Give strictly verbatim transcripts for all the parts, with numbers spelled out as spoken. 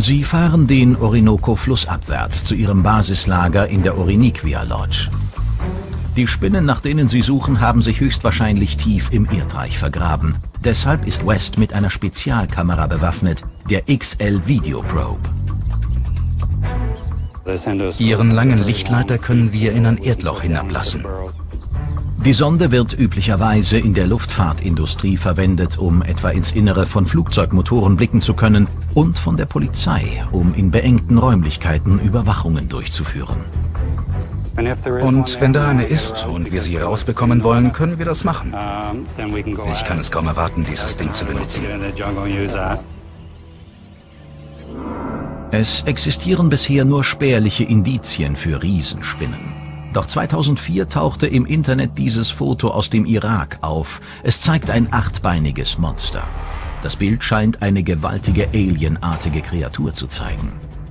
Sie fahren den Orinoco flussabwärts zu ihrem Basislager in der Oriniquia Lodge. Die Spinnen, nach denen sie suchen, haben sich höchstwahrscheinlich tief im Erdreich vergraben. Deshalb ist West mit einer Spezialkamera bewaffnet, der X L Video Probe. Ihren langen Lichtleiter können wir in ein Erdloch hinablassen. Die Sonde wird üblicherweise in der Luftfahrtindustrie verwendet, um etwa ins Innere von Flugzeugmotoren blicken zu können, und von der Polizei, um in beengten Räumlichkeiten Überwachungen durchzuführen. Und wenn da eine ist und wir sie rausbekommen wollen, können wir das machen. Ich kann es kaum erwarten, dieses Ding zu benutzen. Es existieren bisher nur spärliche Indizien für Riesenspinnen. Doch zweitausendvier tauchte im Internet dieses Foto aus dem Irak auf. Es zeigt ein achtbeiniges Monster. Das Bild scheint eine gewaltige alienartige Kreatur zu zeigen.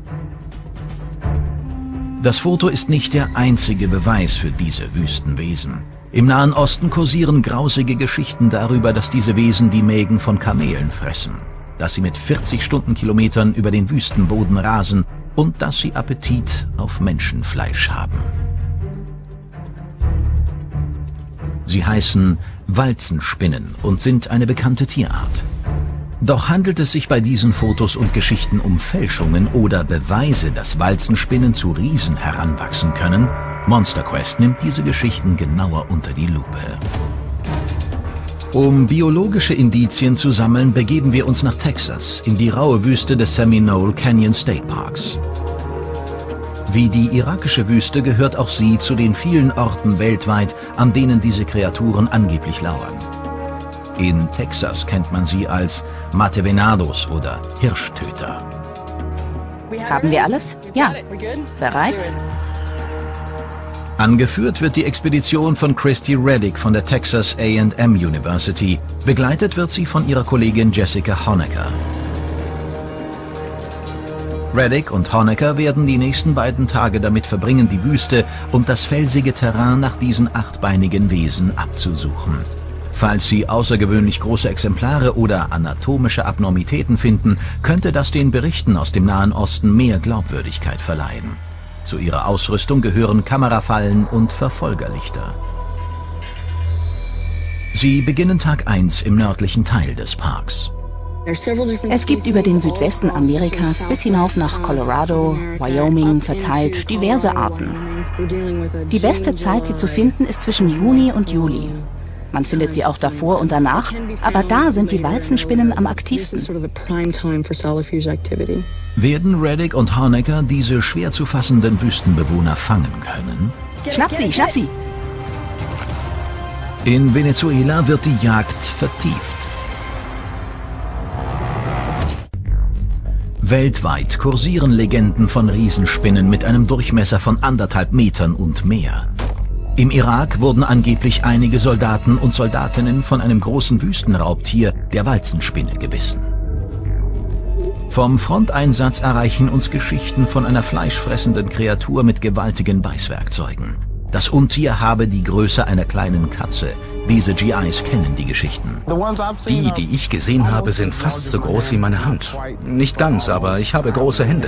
Das Foto ist nicht der einzige Beweis für diese Wüstenwesen. Im Nahen Osten kursieren grausige Geschichten darüber, dass diese Wesen die Mägen von Kamelen fressen, dass sie mit vierzig Stundenkilometern über den Wüstenboden rasen und dass sie Appetit auf Menschenfleisch haben. Sie heißen Walzenspinnen und sind eine bekannte Tierart. Doch handelt es sich bei diesen Fotos und Geschichten um Fälschungen oder Beweise, dass Walzenspinnen zu Riesen heranwachsen können? Monster Quest nimmt diese Geschichten genauer unter die Lupe. Um biologische Indizien zu sammeln, begeben wir uns nach Texas, in die raue Wüste des Seminole Canyon State Parks. Wie die irakische Wüste gehört auch sie zu den vielen Orten weltweit, an denen diese Kreaturen angeblich lauern. In Texas kennt man sie als Matevenados oder Hirschtöter. Haben wir alles? Ja. Bereit? Angeführt wird die Expedition von Christy Reddick von der Texas A and M University. Begleitet wird sie von ihrer Kollegin Jessica Honecker. Reddick und Honecker werden die nächsten beiden Tage damit verbringen, die Wüste und das felsige Terrain nach diesen achtbeinigen Wesen abzusuchen. Falls sie außergewöhnlich große Exemplare oder anatomische Abnormitäten finden, könnte das den Berichten aus dem Nahen Osten mehr Glaubwürdigkeit verleihen. Zu ihrer Ausrüstung gehören Kamerafallen und Verfolgerlichter. Sie beginnen Tag eins im nördlichen Teil des Parks. Es gibt über den Südwesten Amerikas bis hinauf nach Colorado, Wyoming verteilt diverse Arten. Die beste Zeit, sie zu finden, ist zwischen Juni und Juli. Man findet sie auch davor und danach, aber da sind die Walzenspinnen am aktivsten. Werden Reddick und Honecker diese schwer zu fassenden Wüstenbewohner fangen können? Schnapp sie, schnapp sie! In Venezuela wird die Jagd vertieft. Weltweit kursieren Legenden von Riesenspinnen mit einem Durchmesser von anderthalb Metern und mehr. Im Irak wurden angeblich einige Soldaten und Soldatinnen von einem großen Wüstenraubtier, der Walzenspinne, gebissen. Vom Fronteinsatz erreichen uns Geschichten von einer fleischfressenden Kreatur mit gewaltigen Beißwerkzeugen. Das Untier habe die Größe einer kleinen Katze. Diese G Is kennen die Geschichten. Die, die ich gesehen habe, sind fast so groß wie meine Hand. Nicht ganz, aber ich habe große Hände.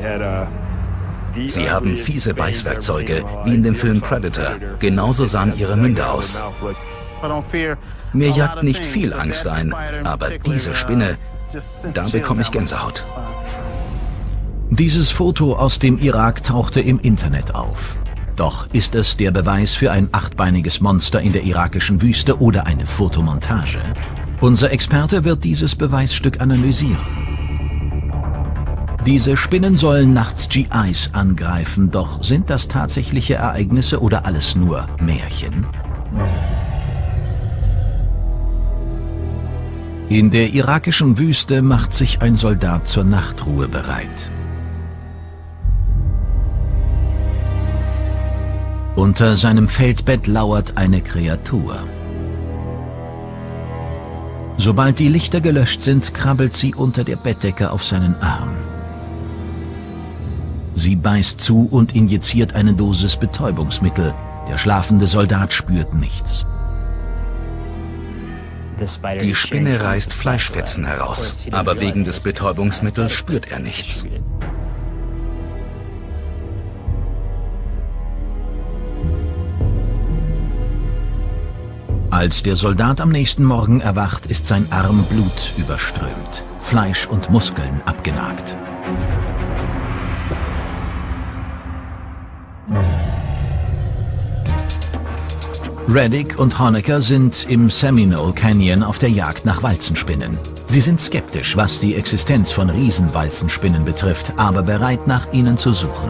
Sie haben fiese Beißwerkzeuge, wie in dem Film Predator. Genauso sahen ihre Münder aus. Mir jagt nicht viel Angst ein, aber diese Spinne, da bekomme ich Gänsehaut. Dieses Foto aus dem Irak tauchte im Internet auf. Doch ist es der Beweis für ein achtbeiniges Monster in der irakischen Wüste oder eine Fotomontage? Unser Experte wird dieses Beweisstück analysieren. Diese Spinnen sollen nachts G Is angreifen, doch sind das tatsächliche Ereignisse oder alles nur Märchen? In der irakischen Wüste macht sich ein Soldat zur Nachtruhe bereit. Unter seinem Feldbett lauert eine Kreatur. Sobald die Lichter gelöscht sind, krabbelt sie unter der Bettdecke auf seinen Arm. Sie beißt zu und injiziert eine Dosis Betäubungsmittel. Der schlafende Soldat spürt nichts. Die Spinne reißt Fleischfetzen heraus, aber wegen des Betäubungsmittels spürt er nichts. Als der Soldat am nächsten Morgen erwacht, ist sein Arm blutüberströmt, Fleisch und Muskeln abgenagt. Reddick und Honecker sind im Seminole Canyon auf der Jagd nach Walzenspinnen. Sie sind skeptisch, was die Existenz von Riesenwalzenspinnen betrifft, aber bereit, nach ihnen zu suchen.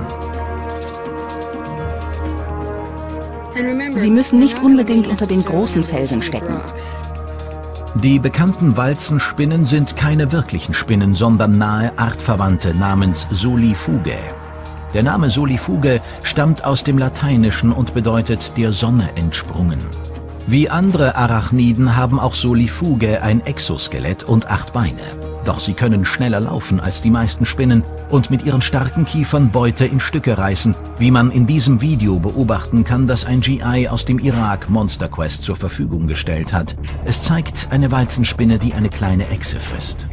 Sie müssen nicht unbedingt unter den großen Felsen stecken. Die bekannten Walzenspinnen sind keine wirklichen Spinnen, sondern nahe Artverwandte namens Solifugae. Der Name Solifugae stammt aus dem Lateinischen und bedeutet der Sonne entsprungen. Wie andere Arachniden haben auch Solifugae ein Exoskelett und acht Beine. Doch sie können schneller laufen als die meisten Spinnen und mit ihren starken Kiefern Beute in Stücke reißen, wie man in diesem Video beobachten kann, das ein G I aus dem Irak Monster Quest zur Verfügung gestellt hat. Es zeigt eine Walzenspinne, die eine kleine Echse frisst.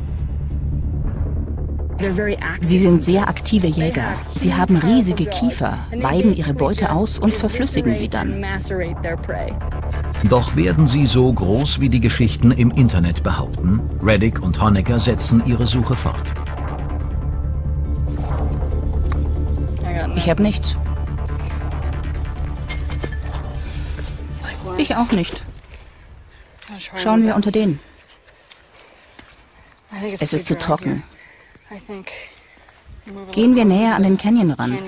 Sie sind sehr aktive Jäger. Sie haben riesige Kiefer, weiden ihre Beute aus und verflüssigen sie dann. Doch werden sie so groß, wie die Geschichten im Internet behaupten? Reddick und Honecker setzen ihre Suche fort. Ich habe nichts. Ich auch nicht. Schauen wir unter den. Es ist zu trocken. Gehen wir näher an den Canyonrand.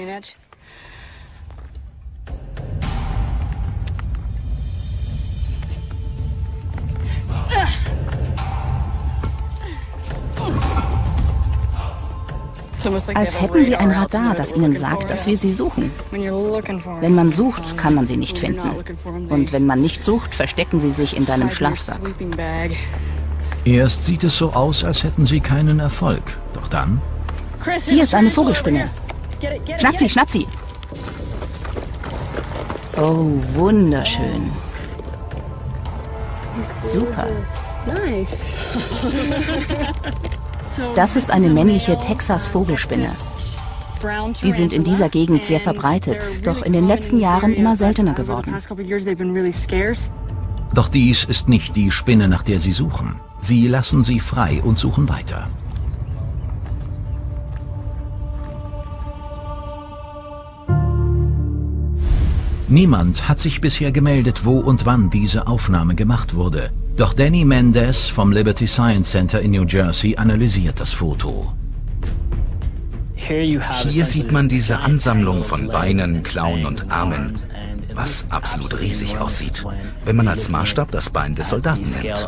Als hätten sie ein Radar, das ihnen sagt, dass wir sie suchen. Wenn man sucht, kann man sie nicht finden. Und wenn man nicht sucht, verstecken sie sich in deinem Schlafsack. Erst sieht es so aus, als hätten sie keinen Erfolg. Doch dann... Hier ist eine Vogelspinne. Schnapp sie, schnapp sie. Oh, wunderschön. Super. Das ist eine männliche Texas-Vogelspinne. Die sind in dieser Gegend sehr verbreitet, doch in den letzten Jahren immer seltener geworden. Doch dies ist nicht die Spinne, nach der sie suchen. Sie lassen sie frei und suchen weiter. Niemand hat sich bisher gemeldet, wo und wann diese Aufnahme gemacht wurde. Doch Danny Mendez vom Liberty Science Center in New Jersey analysiert das Foto. Hier sieht man diese Ansammlung von Beinen, Klauen und Armen, was absolut riesig aussieht, wenn man als Maßstab das Bein des Soldaten nimmt.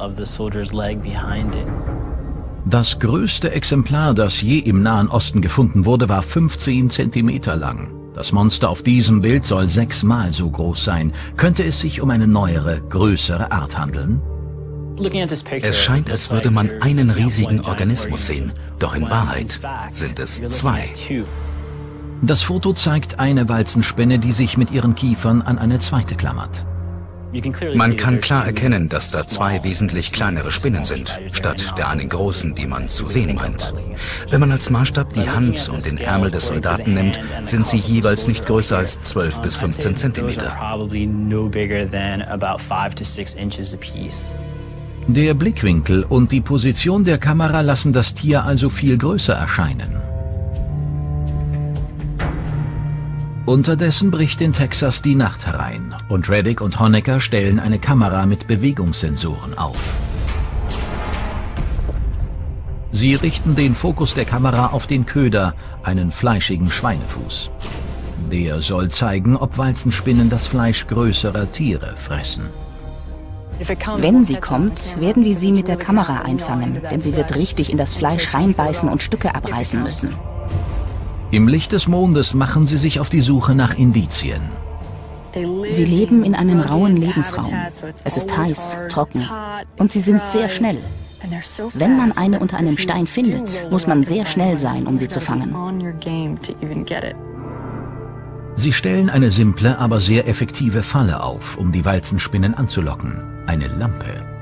Das größte Exemplar, das je im Nahen Osten gefunden wurde, war fünfzehn Zentimeter lang. Das Monster auf diesem Bild soll sechsmal so groß sein. Könnte es sich um eine neuere, größere Art handeln? Es scheint, als würde man einen riesigen Organismus sehen, doch in Wahrheit sind es zwei. Das Foto zeigt eine Walzenspinne, die sich mit ihren Kiefern an eine zweite klammert. Man kann klar erkennen, dass da zwei wesentlich kleinere Spinnen sind, statt der einen großen, die man zu sehen meint. Wenn man als Maßstab die Hand und den Ärmel des Soldaten nimmt, sind sie jeweils nicht größer als zwölf bis fünfzehn Zentimeter. Der Blickwinkel und die Position der Kamera lassen das Tier also viel größer erscheinen. Unterdessen bricht in Texas die Nacht herein und Reddick und Honecker stellen eine Kamera mit Bewegungssensoren auf. Sie richten den Fokus der Kamera auf den Köder, einen fleischigen Schweinefuß. Der soll zeigen, ob Walzenspinnen das Fleisch größerer Tiere fressen. Wenn sie kommt, werden wir sie mit der Kamera einfangen, denn sie wird richtig in das Fleisch reinbeißen und Stücke abreißen müssen. Im Licht des Mondes machen sie sich auf die Suche nach Indizien. Sie leben in einem rauen Lebensraum. Es ist heiß, trocken und sie sind sehr schnell. Wenn man eine unter einem Stein findet, muss man sehr schnell sein, um sie zu fangen. Sie stellen eine simple, aber sehr effektive Falle auf, um die Walzenspinnen anzulocken. Eine Lampe.